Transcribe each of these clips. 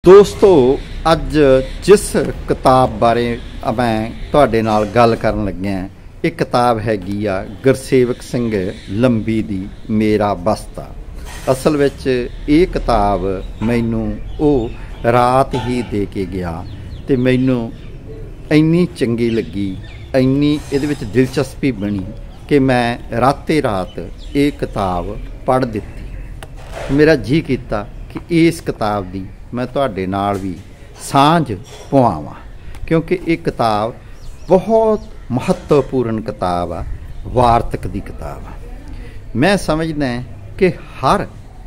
ਦੋਸਤੋ, ਅੱਜ ਜਿਸ ਕਿਤਾਬ ਬਾਰੇ ਮੈਂ ਤੁਹਾਡੇ ਨਾਲ ਗੱਲ ਕਰਨ ਲੱਗਿਆ, ਇਹ ਕਿਤਾਬ ਹੈਗੀ ਆ ਗੁਰਸੇਵਕ ਸਿੰਘ ਲੰਬੀ ਦੀ ਮੇਰਾ ਬਸਤਾ। ਅਸਲ ਵਿੱਚ ਇਹ ਕਿਤਾਬ ਮੈਨੂੰ ਉਹ ਰਾਤ ਹੀ ਦੇ ਕੇ ਗਿਆ ਅਤੇ ਮੈਨੂੰ ਇੰਨੀ ਚੰਗੀ ਲੱਗੀ, ਇੰਨੀ ਇਹਦੇ ਵਿੱਚ ਦਿਲਚਸਪੀ ਬਣੀ ਕਿ ਮੈਂ ਰਾਤੇ ਰਾਤ ਇਹ ਕਿਤਾਬ ਪੜ੍ਹ ਦਿੱਤੀ। ਮੇਰਾ ਜੀਅ ਕੀਤਾ ਕਿ ਇਸ ਕਿਤਾਬ ਦੀ ਮੈਂ ਤੁਹਾਡੇ ਨਾਲ ਵੀ ਸਾਂਝ ਪਵਾਵਾਂ, ਕਿਉਂਕਿ ਇਹ ਕਿਤਾਬ ਬਹੁਤ ਮਹੱਤਵਪੂਰਨ ਕਿਤਾਬ ਆ, ਵਾਰਤਕ ਦੀ ਕਿਤਾਬ ਆ। ਮੈਂ ਸਮਝਦਾ ਕਿ ਹਰ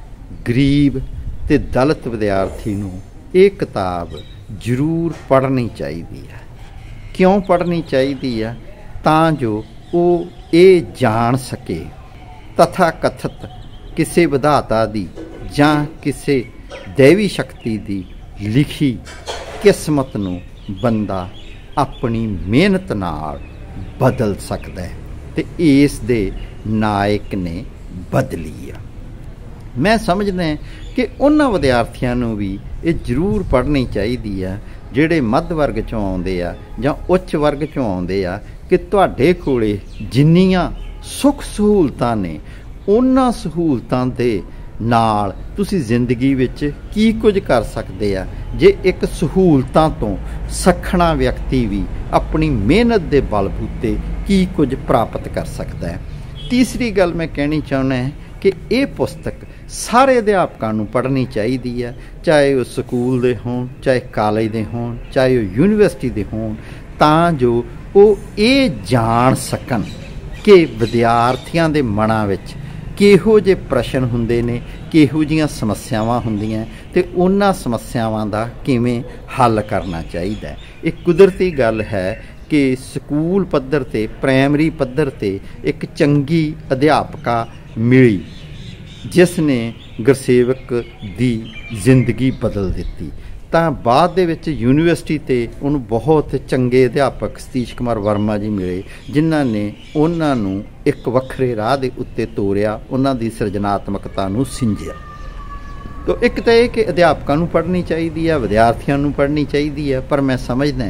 ਗਰੀਬ ਅਤੇ ਦਲਿਤ ਵਿਦਿਆਰਥੀ ਨੂੰ ਇਹ ਕਿਤਾਬ ਜ਼ਰੂਰ ਪੜ੍ਹਨੀ ਚਾਹੀਦੀ ਹੈ। ਕਿਉਂ ਪੜ੍ਹਨੀ ਚਾਹੀਦੀ ਆ? ਤਾਂ ਜੋ ਉਹ ਇਹ ਜਾਣ ਸਕੇ ਤਥਾ ਕਥਿਤ ਕਿਸੇ ਵਿਧਾਤਾ ਦੀ ਜਾਂ ਕਿਸੇ ਦੈਵੀ ਸ਼ਕਤੀ ਦੀ ਲਿਖੀ ਕਿਸਮਤ ਨੂੰ ਬੰਦਾ ਆਪਣੀ ਮਿਹਨਤ ਨਾਲ ਬਦਲ ਸਕਦਾ ਹੈ, ਅਤੇ ਇਸ ਦੇ ਨਾਇਕ ਨੇ ਬਦਲੀ ਆ। ਮੈਂ ਸਮਝਦਾ ਕਿ ਉਹਨਾਂ ਵਿਦਿਆਰਥੀਆਂ ਨੂੰ ਵੀ ਇਹ ਜ਼ਰੂਰ ਪੜ੍ਹਨੀ ਚਾਹੀਦੀ ਆ ਜਿਹੜੇ ਮੱਧ ਵਰਗ 'ਚੋਂ ਆਉਂਦੇ ਆ ਜਾਂ ਉੱਚ ਵਰਗ 'ਚੋਂ ਆਉਂਦੇ ਆ, ਕਿ ਤੁਹਾਡੇ ਕੋਲੇ ਜਿੰਨੀਆਂ ਸੁੱਖ ਸਹੂਲਤਾਂ ਨੇ, ਉਹਨਾਂ ਸਹੂਲਤਾਂ ਦੇ ਨਾਲ ਤੁਸੀਂ ਜ਼ਿੰਦਗੀ ਵਿੱਚ ਕੀ ਕੁਝ ਕਰ ਸਕਦੇ ਆ, ਜੇ ਇੱਕ ਸਹੂਲਤਾਂ ਤੋਂ ਸੱਖਣਾ ਵਿਅਕਤੀ ਵੀ ਆਪਣੀ ਮਿਹਨਤ ਦੇ ਬਲਬੂਤੇ ਕੀ ਕੁਝ ਪ੍ਰਾਪਤ ਕਰ ਸਕਦਾ ਹੈ। ਤੀਸਰੀ ਗੱਲ ਮੈਂ ਕਹਿਣੀ ਚਾਹੁੰਦਾ ਕਿ ਇਹ ਪੁਸਤਕ ਸਾਰੇ ਅਧਿਆਪਕਾਂ ਨੂੰ ਪੜ੍ਹਨੀ ਚਾਹੀਦੀ ਹੈ, ਚਾਹੇ ਉਹ ਸਕੂਲ ਦੇ ਹੋਣ, ਚਾਹੇ ਕਾਲਜ ਦੇ ਹੋਣ, ਚਾਹੇ ਉਹ ਯੂਨੀਵਰਸਿਟੀ ਦੇ ਹੋਣ, ਤਾਂ ਜੋ ਉਹ ਇਹ ਜਾਣ ਸਕਣ ਕਿ ਵਿਦਿਆਰਥੀਆਂ ਦੇ ਮਨਾਂ ਵਿੱਚ ਕਿਹੋ ਜਿਹੇ ਪ੍ਰਸ਼ਨ ਹੁੰਦੇ ਨੇ, ਕਿਹੋ ਜਿਹੀਆਂ ਸਮੱਸਿਆਵਾਂ ਹੁੰਦੀਆਂ, ਅਤੇ ਉਹਨਾਂ ਸਮੱਸਿਆਵਾਂ ਦਾ ਕਿਵੇਂ ਹੱਲ ਕਰਨਾ ਚਾਹੀਦਾ। ਇਹ ਕੁਦਰਤੀ ਗੱਲ ਹੈ ਕਿ ਸਕੂਲ ਪੱਧਰ 'ਤੇ, ਪ੍ਰਾਇਮਰੀ ਪੱਧਰ 'ਤੇ ਇੱਕ ਚੰਗੀ ਅਧਿਆਪਕਾ ਮਿਲੀ ਜਿਸ ਨੇ ਗੁਰਸੇਵਕ ਦੀ ਜ਼ਿੰਦਗੀ ਬਦਲ ਦਿੱਤੀ, ਤਾਂ ਬਾਅਦ ਦੇ ਵਿੱਚ ਯੂਨੀਵਰਸਿਟੀ 'ਤੇ ਉਹਨੂੰ ਬਹੁਤ ਚੰਗੇ ਅਧਿਆਪਕ ਸਤੀਸ਼ ਕੁਮਾਰ ਵਰਮਾ ਜੀ ਮਿਲੇ, ਜਿਨ੍ਹਾਂ ਨੇ ਉਹਨਾਂ ਨੂੰ ਇੱਕ ਵੱਖਰੇ ਰਾਹ ਦੇ ਉੱਤੇ ਤੋਰਿਆ, ਉਹਨਾਂ ਦੀ ਸਿਰਜਣਾਤਮਕਤਾ ਨੂੰ ਸਿੰਜਿਆ। ਤਾਂ ਇੱਕ ਤਾਂ ਇਹ ਕਿ ਅਧਿਆਪਕਾਂ ਨੂੰ ਪੜ੍ਹਨੀ ਚਾਹੀਦੀ ਆ, ਵਿਦਿਆਰਥੀਆਂ ਨੂੰ ਪੜ੍ਹਨੀ ਚਾਹੀਦੀ ਆ, ਪਰ ਮੈਂ ਸਮਝਦਾ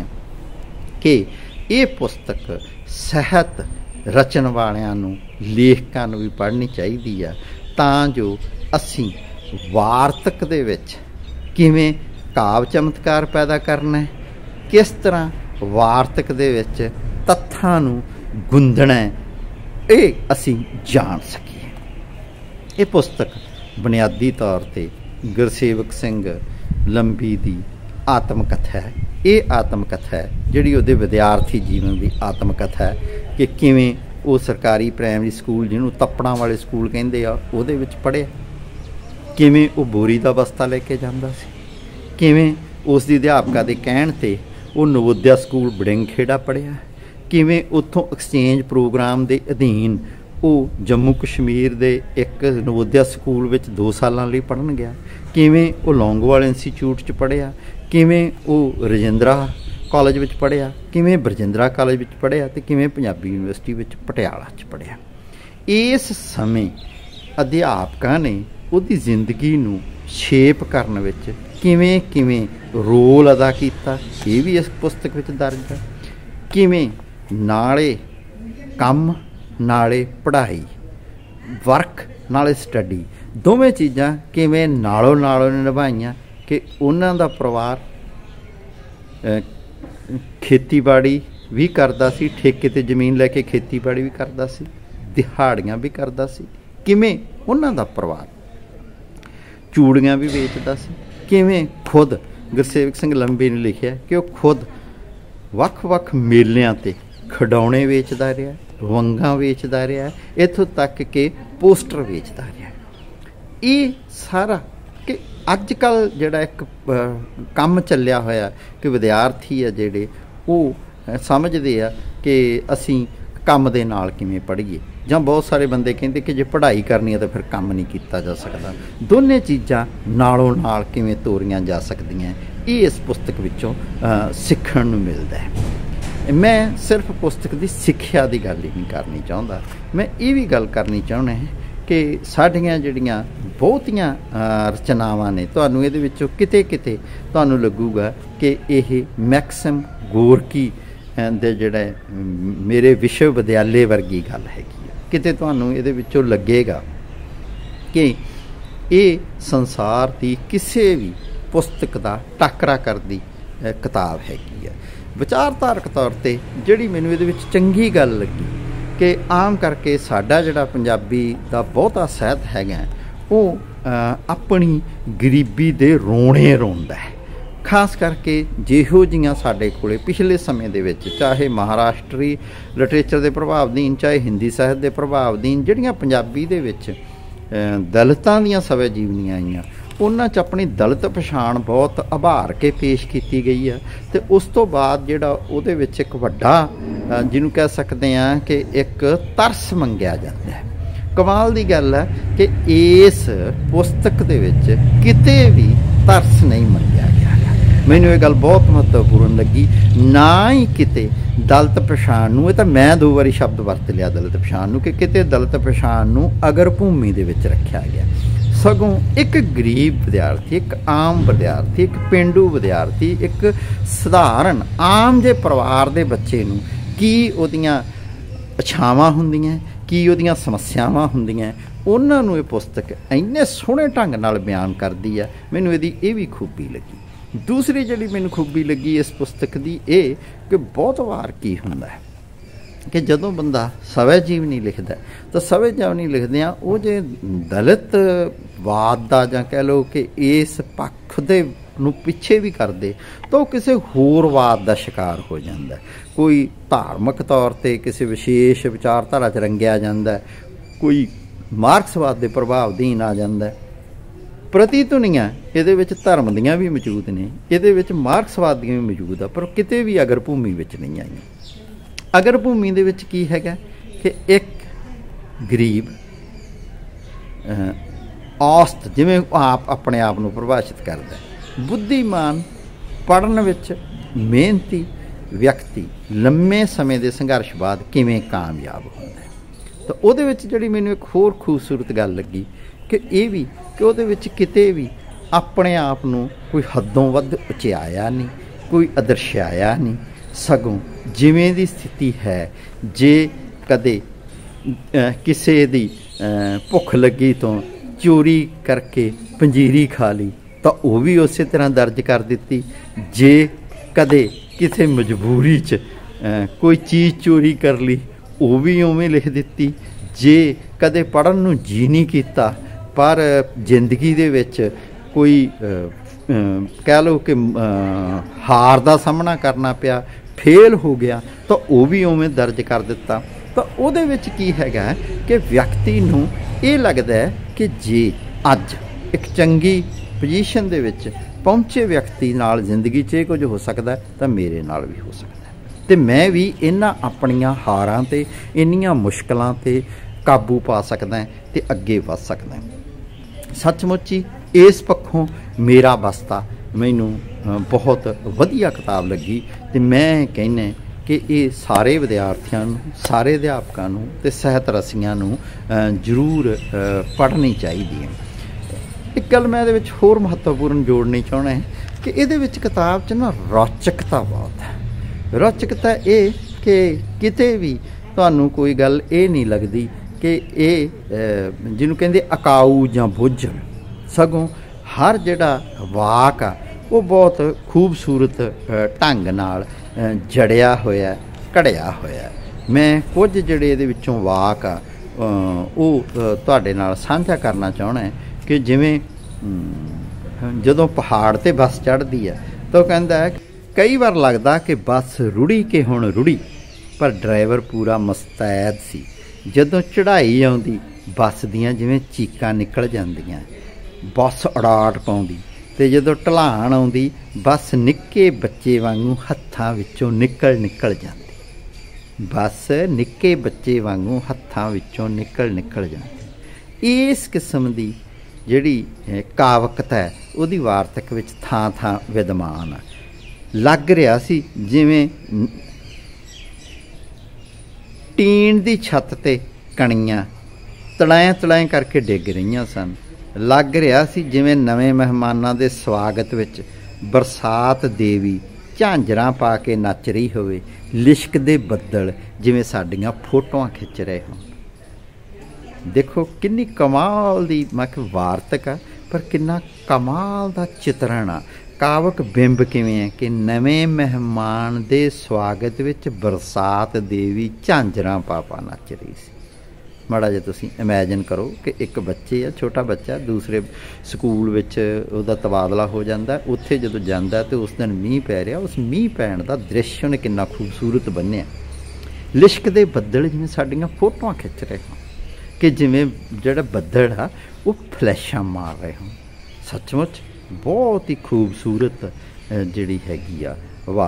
ਕਿ ਇਹ ਪੁਸਤਕ ਸਾਹਿਤ ਰਚਣ ਵਾਲਿਆਂ ਨੂੰ, ਲੇਖਕਾਂ ਨੂੰ ਵੀ ਪੜ੍ਹਨੀ ਚਾਹੀਦੀ ਆ, ਤਾਂ ਜੋ ਅਸੀਂ ਵਾਰਤਕ ਦੇ ਵਿੱਚ ਕਿਵੇਂ ਕਾਵ ਚਮਤਕਾਰ ਪੈਦਾ ਕਰਨਾ ਹੈ, ਕਿਸ ਤਰ੍ਹਾਂ ਵਾਰਤਕ ਦੇ ਵਿੱਚ ਤੱਥਾਂ ਨੂੰ ਗੁੰਦਣਾ ਹੈ, ਇਹ ਅਸੀਂ ਜਾਣ ਸਕੀਏ। ਇਹ ਪੁਸਤਕ ਬੁਨਿਆਦੀ ਤੌਰ 'ਤੇ ਗੁਰਸੇਵਕ ਸਿੰਘ ਲੰਬੀ ਦੀ ਆਤਮ ਕਥਾ ਹੈ। ਇਹ ਆਤਮ ਕਥਾ ਹੈ ਜਿਹੜੀ ਉਹਦੇ ਵਿਦਿਆਰਥੀ ਜੀਵਨ ਦੀ ਆਤਮ ਕਥਾ ਹੈ, ਕਿ ਕਿਵੇਂ ਉਹ ਸਰਕਾਰੀ ਪ੍ਰਾਇਮਰੀ ਸਕੂਲ, ਜਿਹਨੂੰ ਤੱਪੜਾਂ ਵਾਲੇ ਸਕੂਲ ਕਹਿੰਦੇ ਆ, ਉਹਦੇ ਵਿੱਚ ਪੜ੍ਹਿਆ, ਕਿਵੇਂ ਉਹ ਬੋਰੀ ਦਾ ਬਸਤਾ ਲੈ ਕੇ ਜਾਂਦਾ ਸੀ, ਕਿਵੇਂ ਉਸ ਦੀ ਅਧਿਆਪਕਾ ਦੇ ਕਹਿਣ 'ਤੇ ਉਹ ਨਵੋਦਿਆ ਸਕੂਲ ਬੜਿੰਗ ਖੇੜਾ ਪੜ੍ਹਿਆ, ਕਿਵੇਂ ਉੱਥੋਂ ਐਕਸਚੇਂਜ ਪ੍ਰੋਗਰਾਮ ਦੇ ਅਧੀਨ ਉਹ ਜੰਮੂ ਕਸ਼ਮੀਰ ਦੇ ਇੱਕ ਨਵੋਦਿਆ ਸਕੂਲ ਵਿੱਚ 2 ਸਾਲਾਂ ਲਈ ਪੜ੍ਹਨ ਗਿਆ, ਕਿਵੇਂ ਉਹ ਲੌਂਗੋਵਾਲ ਇੰਸਟੀਚਿਊਟ 'ਚ ਪੜ੍ਹਿਆ, ਕਿਵੇਂ ਉਹ ਰਜਿੰਦਰਾ ਕਾਲਜ ਵਿੱਚ ਪੜ੍ਹਿਆ, ਕਿਵੇਂ ਬਰਜਿੰਦਰਾ ਕਾਲਜ ਵਿੱਚ ਪੜ੍ਹਿਆ, ਅਤੇ ਕਿਵੇਂ ਪੰਜਾਬੀ ਯੂਨੀਵਰਸਿਟੀ ਵਿੱਚ ਪਟਿਆਲਾ 'ਚ ਪੜ੍ਹਿਆ। ਇਸ ਸਮੇਂ ਅਧਿਆਪਕਾਂ ਨੇ ਉਹਦੀ ਜ਼ਿੰਦਗੀ ਨੂੰ ਸ਼ੇਪ ਕਰਨ ਵਿੱਚ ਕਿਵੇਂ ਕਿਵੇਂ ਰੋਲ ਅਦਾ ਕੀਤਾ, ਇਹ ਵੀ ਇਸ ਪੁਸਤਕ ਵਿੱਚ ਦਰਜ ਹੈ। ਕਿਵੇਂ ਨਾਲੇ ਕੰਮ ਨਾਲੇ ਪੜ੍ਹਾਈ, ਵਰਕ ਨਾਲੇ ਸਟੱਡੀ, ਦੋਵੇਂ ਚੀਜ਼ਾਂ ਕਿਵੇਂ ਨਾਲੋਂ ਨਾਲ ਉਹਨੇ ਨਿਭਾਈਆਂ, ਕਿ ਉਹਨਾਂ ਦਾ ਪਰਿਵਾਰ ਖੇਤੀਬਾੜੀ ਵੀ ਕਰਦਾ ਸੀ, ਠੇਕੇ 'ਤੇ ਜ਼ਮੀਨ ਲੈ ਕੇ ਖੇਤੀਬਾੜੀ ਵੀ ਕਰਦਾ ਸੀ, ਦਿਹਾੜੀਆਂ ਵੀ ਕਰਦਾ ਸੀ, ਕਿਵੇਂ ਉਹਨਾਂ ਦਾ ਪਰਿਵਾਰ ਚੂੜੀਆਂ ਵੀ ਵੇਚਦਾ ਸੀ, ਕਿਵੇਂ ਖੁਦ ਗੁਰਸੇਵਕ ਸਿੰਘ ਲੰਬੀ ਨੇ ਲਿਖਿਆ ਕਿ ਉਹ ਖੁਦ ਵੱਖ-ਵੱਖ ਮੇਲਿਆਂ 'ਤੇ ਖਿਡੌਣੇ ਵੇਚਦਾ ਰਿਹਾ, ਵੰਗਾਂ ਵੇਚਦਾ ਰਿਹਾ, ਇੱਥੋਂ ਤੱਕ ਕਿ ਪੋਸਟਰ ਵੇਚਦਾ ਰਿਹਾ। ਇਹ ਸਾਰਾ ਕਿ ਅੱਜ ਕੱਲ੍ਹ ਜਿਹੜਾ ਇੱਕ ਕੰਮ ਚੱਲਿਆ ਹੋਇਆ ਕਿ ਵਿਦਿਆਰਥੀ ਆ ਜਿਹੜੇ, ਉਹ ਸਮਝਦੇ ਆ ਕਿ ਅਸੀਂ ਕੰਮ ਦੇ ਨਾਲ ਕਿਵੇਂ ਪੜ੍ਹੀਏ, ਜਾਂ ਬਹੁਤ ਸਾਰੇ ਬੰਦੇ ਕਹਿੰਦੇ ਕਿ ਜੇ ਪੜ੍ਹਾਈ ਕਰਨੀ ਹੈ ਤਾਂ ਫਿਰ ਕੰਮ ਨਹੀਂ ਕੀਤਾ ਜਾ ਸਕਦਾ। ਦੋਨੇ ਚੀਜ਼ਾਂ ਨਾਲੋਂ ਨਾਲ ਕਿਵੇਂ ਤੋਰੀਆਂ ਜਾ ਸਕਦੀਆਂ, ਇਹ ਇਸ ਪੁਸਤਕ ਵਿੱਚੋਂ ਸਿੱਖਣ ਨੂੰ ਮਿਲਦਾ ਹੈ। ਮੈਂ ਸਿਰਫ ਪੁਸਤਕ ਦੀ ਸਿੱਖਿਆ ਦੀ ਗੱਲ ਹੀ ਨਹੀਂ ਕਰਨੀ ਚਾਹੁੰਦਾ, ਮੈਂ ਇਹ ਵੀ ਗੱਲ ਕਰਨੀ ਚਾਹੁੰਦਾ कि साडियां जिहड़ियां बहुतियां रचनावां ने तुहानूं इहदे विचों किते किते तुहानूं लगूगा कि इह मैक्सिम गोरकी दे जिहड़े मेरे विश्व विद्यालय वर्गी गल हैगी है। किते तुहानूं इहदे विचों लगेगा कि ਇਹ ਸੰਸਾਰ ਦੀ ਕਿਸੇ ਵੀ ਪੁਸਤਕ ਦਾ ਟਾਕਰਾ ਕਰਦੀ ਕਿਤਾਬ ਹੈਗੀ ਹੈ। ਵਿਚਾਰਧਾਰਕ ਤੌਰ 'ਤੇ ਜਿਹੜੀ ਮੈਨੂੰ ਇਹਦੇ ਵਿੱਚ ਚੰਗੀ ਗੱਲ ਲੱਗੀ ਕਿ ਆਮ ਕਰਕੇ ਸਾਡਾ ਜਿਹੜਾ ਪੰਜਾਬੀ ਦਾ ਬਹੁਤਾ ਸਾਹਿਤ ਹੈਗਾ ਉਹ ਆਪਣੀ ਗਰੀਬੀ ਦੇ ਰੋਣੇ ਰੋਂਦਾ ਹੈ। ਖਾਸ ਕਰਕੇ ਜਿਹੋ ਜਿਹੀਆਂ ਸਾਡੇ ਕੋਲੇ ਪਿਛਲੇ ਸਮੇਂ ਦੇ ਵਿੱਚ ਚਾਹੇ ਮਹਾਰਾਸ਼ਟਰੀ ਲਿਟਰੇਚਰ ਦੇ ਪ੍ਰਭਾਵ ਅਧੀਨ ਚਾਹੇ ਹਿੰਦੀ ਸਾਹਿਤ ਦੇ ਪ੍ਰਭਾਵ ਅਧੀਨ ਜਿਹੜੀਆਂ ਪੰਜਾਬੀ ਦੇ ਵਿੱਚ ਦਲਿਤਾਂ ਦੀਆਂ ਸਵੈ ਜੀਵਨੀਆਂ ਆਈਆਂ ਉਹਨਾਂ 'ਚ ਆਪਣੀ ਦਲਿਤ ਪਛਾਣ ਬਹੁਤ ਉਭਾਰ ਕੇ ਪੇਸ਼ ਕੀਤੀ ਗਈ ਹੈ। ਅਤੇ ਉਸ ਤੋਂ ਬਾਅਦ ਜਿਹੜਾ ਉਹਦੇ ਵਿੱਚ ਇੱਕ ਵੱਡਾ ਜਿਹਨੂੰ ਕਹਿ ਸਕਦੇ ਹਾਂ ਕਿ ਇੱਕ ਤਰਸ ਮੰਗਿਆ ਜਾਂਦਾ ਹੈ। ਕਮਾਲ ਦੀ ਗੱਲ ਹੈ ਕਿ ਇਸ ਪੁਸਤਕ ਦੇ ਵਿੱਚ ਕਿਤੇ ਵੀ ਤਰਸ ਨਹੀਂ ਮੰਗਿਆ ਗਿਆ। ਮੈਨੂੰ ਇਹ ਗੱਲ ਬਹੁਤ ਮਹੱਤਵਪੂਰਨ ਲੱਗੀ। ਨਾ ਹੀ ਕਿਤੇ ਦਲਿਤ ਪਛਾਣ ਨੂੰ, ਇਹ ਤਾਂ ਮੈਂ 2 ਵਾਰੀ ਸ਼ਬਦ ਵਰਤ ਲਿਆ ਦਲਿਤ ਪਛਾਣ ਨੂੰ, ਕਿ ਕਿਤੇ ਦਲਿਤ ਪਛਾਣ ਨੂੰ ਅਗਰ ਭੂਮੀ ਦੇ ਵਿੱਚ ਰੱਖਿਆ ਗਿਆ। ਸਗੋਂ ਇੱਕ ਗਰੀਬ ਵਿਦਿਆਰਥੀ, ਇੱਕ ਆਮ ਵਿਦਿਆਰਥੀ, ਇੱਕ ਪੇਂਡੂ ਵਿਦਿਆਰਥੀ, ਇੱਕ ਸਧਾਰਨ ਆਮ ਜਿਹੇ ਪਰਿਵਾਰ ਦੇ ਬੱਚੇ ਨੂੰ ਕੀ ਉਹਦੀਆਂ ਇੱਛਾਵਾਂ ਹੁੰਦੀਆਂ, ਕੀ ਉਹਦੀਆਂ ਸਮੱਸਿਆਵਾਂ ਹੁੰਦੀਆਂ, ਉਹਨਾਂ ਨੂੰ ਇਹ ਪੁਸਤਕ ਇੰਨੇ ਸੋਹਣੇ ਢੰਗ ਨਾਲ ਬਿਆਨ ਕਰਦੀ ਹੈ। ਮੈਨੂੰ ਇਹਦੀ ਇਹ ਵੀ ਖੂਬੀ ਲੱਗੀ। ਦੂਸਰੀ ਜਿਹੜੀ ਮੈਨੂੰ ਖੂਬੀ ਲੱਗੀ ਇਸ ਪੁਸਤਕ ਦੀ ਇਹ ਕਿ ਬਹੁਤ ਵਾਰ ਕੀ ਹੁੰਦਾ ਹੈ ਕਿ ਜਦੋਂ ਬੰਦਾ ਸਵੈ ਜੀਵਨੀ ਲਿਖਦਾ ਤਾਂ ਸਵੈ ਜੀਵਨੀ ਲਿਖਦਿਆਂ ਉਹ ਜੇ ਦਲਿਤ ਵਾਦ ਦਾ ਜਾਂ ਕਹਿ ਲਓ ਕਿ ਇਸ ਪੱਖ ਦੇ ਨੂੰ ਪਿੱਛੇ ਵੀ ਕਰਦੇ ਤਾਂ ਉਹ ਕਿਸੇ ਹੋਰ ਵਾਦ ਦਾ ਸ਼ਿਕਾਰ ਹੋ ਜਾਂਦਾ। ਕੋਈ ਧਾਰਮਿਕ ਤੌਰ 'ਤੇ ਕਿਸੇ ਵਿਸ਼ੇਸ਼ ਵਿਚਾਰਧਾਰਾ 'ਚ ਰੰਗਿਆ ਜਾਂਦਾ, ਕੋਈ ਮਾਰਕਸਵਾਦ ਦੇ ਪ੍ਰਭਾਵ ਅਧੀਨ ਆ ਜਾਂਦਾ। ਪ੍ਰਤੀਧੁਨੀਆਂ ਇਹਦੇ ਵਿੱਚ ਧਰਮ ਦੀਆਂ ਵੀ ਮੌਜੂਦ ਨੇ, ਇਹਦੇ ਵਿੱਚ ਮਾਰਕਸਵਾਦ ਦੀਆਂ ਵੀ ਮੌਜੂਦ ਆ, ਪਰ ਕਿਤੇ ਵੀ ਅਗਰ ਭੂਮੀ ਵਿੱਚ ਨਹੀਂ ਆਈਆਂ। ਅਗਰ ਭੂਮੀ ਦੇ ਵਿੱਚ ਕੀ ਹੈਗਾ ਕਿ ਇੱਕ ਗਰੀਬ ਔਸਤ, ਜਿਵੇਂ ਆਪ ਆਪਣੇ ਆਪ ਨੂੰ ਪ੍ਰਭਾਸ਼ਿਤ ਕਰਦਾ, ਬੁੱਧੀਮਾਨ, ਪੜ੍ਹਨ ਵਿੱਚ ਮਿਹਨਤੀ ਵਿਅਕਤੀ ਲੰਮੇ ਸਮੇਂ ਦੇ ਸੰਘਰਸ਼ ਬਾਅਦ ਕਿਵੇਂ ਕਾਮਯਾਬ ਹੁੰਦਾ। ਤਾਂ ਉਹਦੇ ਵਿੱਚ ਜਿਹੜੀ ਮੈਨੂੰ ਇੱਕ ਹੋਰ ਖੂਬਸੂਰਤ ਗੱਲ ਲੱਗੀ ਕਿ ਇਹ ਵੀ ਕਿ ਉਹਦੇ ਵਿੱਚ ਕਿਤੇ ਵੀ ਆਪਣੇ ਆਪ ਨੂੰ ਕੋਈ ਹੱਦੋਂ ਵੱਧ ਉਚਾਇਆ ਨਹੀਂ, ਕੋਈ ਅਦਰਸ਼ਾਇਆ ਨਹੀਂ, ਸਗੋਂ ਜਿਵੇਂ ਦੀ ਸਥਿਤੀ ਹੈ, ਜੇ ਕਦੇ ਕਿਸੇ ਦੀ ਭੁੱਖ ਲੱਗੀ ਤੋਂ ਚੋਰੀ ਕਰਕੇ ਪੰਜੀਰੀ ਖਾ ਲਈ ਤਾਂ ਉਹ ਵੀ ਉਸੇ ਤਰ੍ਹਾਂ ਦਰਜ ਕਰ ਦਿੱਤੀ। ਜੇ ਕਦੇ ਕਿਸੇ ਮਜਬੂਰੀ 'ਚ ਕੋਈ ਚੀਜ਼ ਚੋਰੀ ਕਰ ਲਈ ਉਹ ਵੀ ਉਵੇਂ ਲਿਖ ਦਿੱਤੀ। ਜੇ ਕਦੇ ਪੜ੍ਹਨ ਨੂੰ ਜੀ ਨਹੀਂ ਕੀਤਾ ਪਰ ਜ਼ਿੰਦਗੀ ਦੇ ਵਿੱਚ ਕੋਈ ਕਹਿ ਲਓ ਕਿ ਹਾਰ ਦਾ ਸਾਹਮਣਾ ਕਰਨਾ ਪਿਆ, ਫੇਲ ਹੋ ਗਿਆ ਤਾਂ ਉਹ ਵੀ ਉਵੇਂ ਦਰਜ ਕਰ ਦਿੱਤਾ। ਤਾਂ ਉਹਦੇ ਵਿੱਚ ਕੀ ਹੈਗਾ ਕਿ ਵਿਅਕਤੀ ਨੂੰ ਇਹ ਲੱਗਦਾ ਹੈ ਕਿ ਜੇ ਅੱਜ ਇੱਕ ਚੰਗੀ ਪੋਜੀਸ਼ਨ ਦੇ ਵਿੱਚ ਪਹੁੰਚੇ ਵਿਅਕਤੀ ਨਾਲ ਜ਼ਿੰਦਗੀ 'ਚ ਇਹ ਕੁਝ ਹੋ ਸਕਦਾ ਤਾਂ ਮੇਰੇ ਨਾਲ ਵੀ ਹੋ ਸਕਦਾ, ਅਤੇ ਮੈਂ ਵੀ ਇਹਨਾਂ ਆਪਣੀਆਂ ਹਾਰਾਂ 'ਤੇ, ਇੰਨੀਆਂ ਮੁਸ਼ਕਲਾਂ 'ਤੇ ਕਾਬੂ ਪਾ ਸਕਦਾ ਅਤੇ ਅੱਗੇ ਵੱਧ ਸਕਦਾ। ਸੱਚਮੁੱਚ ਹੀ ਇਸ ਪੱਖੋਂ ਮੇਰਾ ਬਸਤਾ ਮੈਨੂੰ ਬਹੁਤ ਵਧੀਆ ਕਿਤਾਬ ਲੱਗੀ ਅਤੇ ਮੈਂ ਕਹਿੰਦਾ ਕਿ ਇਹ ਸਾਰੇ ਵਿਦਿਆਰਥੀਆਂ ਨੂੰ, ਸਾਰੇ ਅਧਿਆਪਕਾਂ ਨੂੰ ਅਤੇ ਸਾਹਿਤ ਰਸੀਆਂ ਨੂੰ ਜ਼ਰੂਰ ਪੜ੍ਹਨੀ ਚਾਹੀਦੀ ਹੈ। ਇੱਕ ਗੱਲ ਮੈਂ ਇਹਦੇ ਵਿੱਚ ਹੋਰ ਮਹੱਤਵਪੂਰਨ ਜੋੜਨੀ ਚਾਹੁੰਦਾ ਕਿ ਇਹਦੇ ਵਿੱਚ ਕਿਤਾਬ 'ਚ ਨਾ ਰੌਚਕਤਾ ਬਹੁਤ ਹੈ। ਰੌਚਕਤਾ ਇਹ ਕਿ ਕਿਤੇ ਵੀ ਤੁਹਾਨੂੰ ਕੋਈ ਗੱਲ ਇਹ ਨਹੀਂ ਲੱਗਦੀ ਕਿ ਇਹ ਜਿਹਨੂੰ ਕਹਿੰਦੇ ਅਕਾਊ ਜਾਂ ਬੁੱਝ, ਸਗੋਂ ਹਰ ਜਿਹੜਾ ਵਾਕ ਆ ਉਹ ਬਹੁਤ ਖੂਬਸੂਰਤ ਢੰਗ ਨਾਲ ਜੜਿਆ ਹੋਇਆ, ਘੜਿਆ ਹੋਇਆ। ਮੈਂ ਕੁਝ ਜਿਹੜੇ ਇਹਦੇ ਵਿੱਚੋਂ ਵਾਕ ਆ ਉਹ ਤੁਹਾਡੇ ਨਾਲ ਸਾਂਝਾ ਕਰਨਾ ਚਾਹੁੰਦਾ ਕਿ ਜਿਵੇਂ ਜਦੋਂ ਪਹਾੜ 'ਤੇ ਬੱਸ ਚੜ੍ਹਦੀ ਹੈ ਤਾਂ ਉਹ ਕਹਿੰਦਾ ਕਈ ਵਾਰ ਲੱਗਦਾ ਕਿ ਬੱਸ ਰੁੜੀ ਕਿ ਹੁਣ ਰੁੜੀ, ਪਰ ਡਰਾਈਵਰ ਪੂਰਾ ਮੁਸਤੈਦ ਸੀ। ਜਦੋਂ ਚੜ੍ਹਾਈ ਆਉਂਦੀ ਬੱਸ ਦੀਆਂ ਜਿਵੇਂ ਚੀਕਾਂ ਨਿਕਲ ਜਾਂਦੀਆਂ, ਬੱਸ ਅੜਾਟ ਪਾਉਂਦੀ, ਅਤੇ ਜਦੋਂ ਢਲਾਣ ਆਉਂਦੀ ਬੱਸ ਨਿੱਕੇ ਬੱਚੇ ਵਾਂਗੂ ਹੱਥਾਂ ਵਿੱਚੋਂ ਨਿਕਲ ਜਾਂਦੀ। ਬੱਸ ਨਿੱਕੇ ਬੱਚੇ ਵਾਂਗੂ ਹੱਥਾਂ ਵਿੱਚੋਂ ਨਿਕਲ ਜਾਂਦੀ। ਇਸ ਕਿਸਮ ਦੀ ਜਿਹੜੀ ਕਾਵਕਤਾ ਹੈ ਉਹਦੀ ਵਾਰਤਕ ਵਿੱਚ ਥਾਂ ਥਾਂ ਵਿਦਮਾਨ ਆ। ਲੱਗ ਰਿਹਾ ਸੀ ਜਿਵੇਂ ਟੀਨ ਦੀ ਛੱਤ 'ਤੇ ਕਣੀਆਂ ਤੜਾਂ ਤੜਾਂ ਕਰਕੇ ਡਿੱਗ ਰਹੀਆਂ ਸਨ। ਲੱਗ ਰਿਹਾ ਸੀ ਜਿਵੇਂ ਨਵੇਂ ਮਹਿਮਾਨਾਂ ਦੇ ਸਵਾਗਤ ਵਿੱਚ ਬਰਸਾਤ ਦੇਵੀ ਝਾਂਜਰਾਂ ਪਾ ਕੇ ਨੱਚ ਰਹੀ ਹੋਵੇ। ਲਿਸ਼ਕਦੇ ਬੱਦਲ ਜਿਵੇਂ ਸਾਡੀਆਂ ਫੋਟੋਆਂ ਖਿੱਚ ਰਹੇ ਹੋਣ। ਦੇਖੋ ਕਿੰਨੀ ਕਮਾਲ ਦੀ ਵਾਰਤਕ ਆ, ਪਰ ਕਿੰਨਾ ਕਮਾਲ ਦਾ ਚਿਤਰਣ ਆ। ਕਾਵਕ ਬਿੰਬ ਕਿਵੇਂ ਹੈ ਕਿ ਨਵੇਂ ਮਹਿਮਾਨ ਦੇ ਸਵਾਗਤ ਵਿੱਚ ਬਰਸਾਤ ਦੇਵੀ ਝਾਂਜਰਾਂ ਪਾ ਨੱਚ ਰਹੀ ਸੀ। ਮਾੜਾ ਜਿਹਾ ਤੁਸੀਂ ਇਮੈਜਿਨ ਕਰੋ ਕਿ ਇੱਕ ਬੱਚੇ ਆ, ਛੋਟਾ ਬੱਚਾ ਦੂਸਰੇ ਸਕੂਲ ਵਿੱਚ ਉਹਦਾ ਤਬਾਦਲਾ ਹੋ ਜਾਂਦਾ। ਉੱਥੇ ਜਦੋਂ ਜਾਂਦਾ ਅਤੇ ਉਸ ਦਿਨ ਮੀਂਹ ਪੈ ਰਿਹਾ, ਉਸ ਮੀਂਹ ਪੈਣ ਦਾ ਦ੍ਰਿਸ਼ ਉਹਨੇ ਕਿੰਨਾ ਖੂਬਸੂਰਤ ਬੰਨਿਆ। ਲਿਸ਼ਕਦੇ ਬੱਦਲ ਜਿਵੇਂ ਸਾਡੀਆਂ ਫੋਟੋਆਂ ਖਿੱਚ ਰਹੇ ਹੋਣ, ਕਿ ਜਿਵੇਂ ਜਿਹੜਾ ਬੱਦਲ ਆ ਉਹ ਫਲੈਸ਼ਾਂ ਮਾਰ ਰਹੇ ਹੋਣ। ਸੱਚਮੁੱਚ ਬਹੁਤ ਹੀ ਖੂਬਸੂਰਤ ਜਿਹੜੀ ਹੈਗੀ ਆ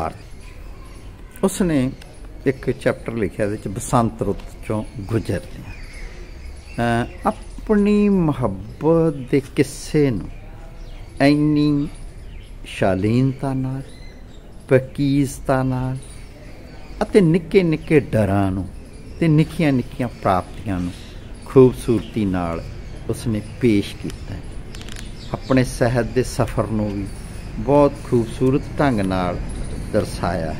ਵਾਰਤ। ਉਸਨੇ ਇੱਕ ਚੈਪਟਰ ਲਿਖਿਆ ਉਹਦੇ 'ਚ ਬਸੰਤ ਰੁੱਤ 'ਚੋਂ ਗੁਜ਼ਰਦੇ ਹਾਂ। ਆਪਣੀ ਮੁਹੱਬਤ ਦੇ ਕਿੱਸੇ ਨੂੰ ਇੰਨੀ ਸ਼ਾਲੀਨਤਾ ਨਾਲ, ਪਕੀਜ਼ਤਾ ਨਾਲ ਅਤੇ ਨਿੱਕੇ ਨਿੱਕੇ ਡਰਾਂ ਨੂੰ ਅਤੇ ਨਿੱਕੀਆਂ ਨਿੱਕੀਆਂ ਪ੍ਰਾਪਤੀਆਂ ਨੂੰ ਖੂਬਸੂਰਤੀ ਨਾਲ ਉਸਨੇ ਪੇਸ਼ ਕੀਤਾ। ਆਪਣੇ ਸਾਹਿਤ ਦੇ ਸਫ਼ਰ ਨੂੰ ਵੀ ਬਹੁਤ ਖੂਬਸੂਰਤ ਢੰਗ ਨਾਲ ਦਰਸਾਇਆ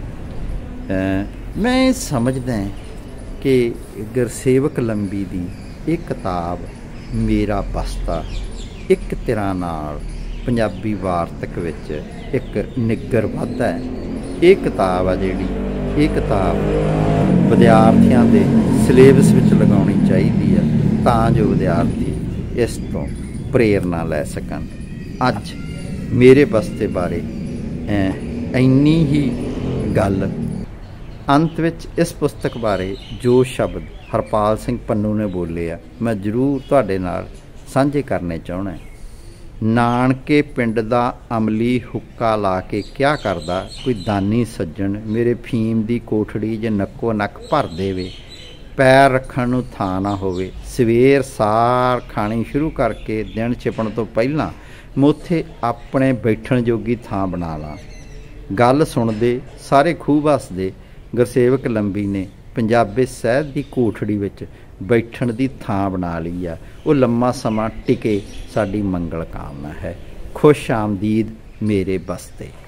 ਹੈ। ਮੈਂ ਸਮਝਦਾ ਕਿ ਗੁਰਸੇਵਕ ਲੰਬੀ ਦੀ ਇਹ ਕਿਤਾਬ ਮੇਰਾ ਬਸਤਾ ਇੱਕ ਤਰ੍ਹਾਂ ਨਾਲ ਪੰਜਾਬੀ ਵਾਰਤਕ ਵਿੱਚ ਇੱਕ ਨਿੱਗਰ ਵਾਧਾ ਹੈ। ਇਹ ਕਿਤਾਬ ਆ ਜਿਹੜੀ, ਇਹ ਕਿਤਾਬ ਵਿਦਿਆਰਥੀਆਂ ਦੇ ਸਿਲੇਬਸ ਵਿੱਚ ਲਗਾਉਣੀ ਚਾਹੀਦੀ ਹੈ ਤਾਂ ਜੋ ਵਿਦਿਆਰਥੀ ਇਸ ਤੋਂ ਪ੍ਰੇਰਨਾ ਲੈ ਸਕਣ। ਅੱਜ ਮੇਰੇ ਬਸਤੇ ਬਾਰੇ ਇੰਨੀ ਹੀ ਗੱਲ। ਅੰਤ ਵਿੱਚ ਇਸ ਪੁਸਤਕ ਬਾਰੇ ਜੋ ਸ਼ਬਦ ਹਰਪਾਲ ਸਿੰਘ ਪੰਨੂ ਨੇ ਬੋਲੇ ਆ, ਮੈਂ ਜ਼ਰੂਰ ਤੁਹਾਡੇ ਨਾਲ ਸਾਂਝੇ ਕਰਨੇ ਚਾਹੁੰਦਾ। ਨਾਨਕੇ ਪਿੰਡ ਦਾ ਅਮਲੀ ਹੁੱਕਾ ਲਾ ਕੇ ਕਿਆ ਕਰਦਾ, ਕੋਈ ਦਾਨੀ ਸੱਜਣ ਮੇਰੇ ਫੀਮ ਦੀ ਕੋਠੜੀ ਜੇ ਨੱਕੋ ਨੱਕ ਭਰ ਦੇਵੇ, ਪੈਰ ਰੱਖਣ ਨੂੰ ਥਾਂ ਨਾ ਹੋਵੇ, ਸਵੇਰ ਸਾਰ ਖਾਣੀ ਸ਼ੁਰੂ ਕਰਕੇ ਦਿਨ ਛਿਪਣ ਤੋਂ ਪਹਿਲਾਂ ਮੈਂ ਉੱਥੇ ਆਪਣੇ ਬੈਠਣ ਜੋਗੀ ਥਾਂ ਬਣਾ ਲਾਂ। ਗੱਲ ਸੁਣਦੇ ਸਾਰੇ ਖੂਬ ਹੱਸਦੇ। ਗੁਰਸੇਵਕ ਲੰਬੀ ਨੇ ਪੰਜਾਬੀ ਸਾਹਿਤ ਦੀ ਕੋਠੜੀ ਵਿੱਚ ਬੈਠਣ ਦੀ ਥਾਂ ਬਣਾ ਲਈ ਆ। ਉਹ ਲੰਮਾ ਸਮਾਂ ਟਿਕੇ ਸਾਡੀ ਮੰਗਲ ਕਾਮਨਾ ਹੈ। ਖੁਸ਼ ਆਮਦੀਦ ਮੇਰੇ ਬਸਤੇ।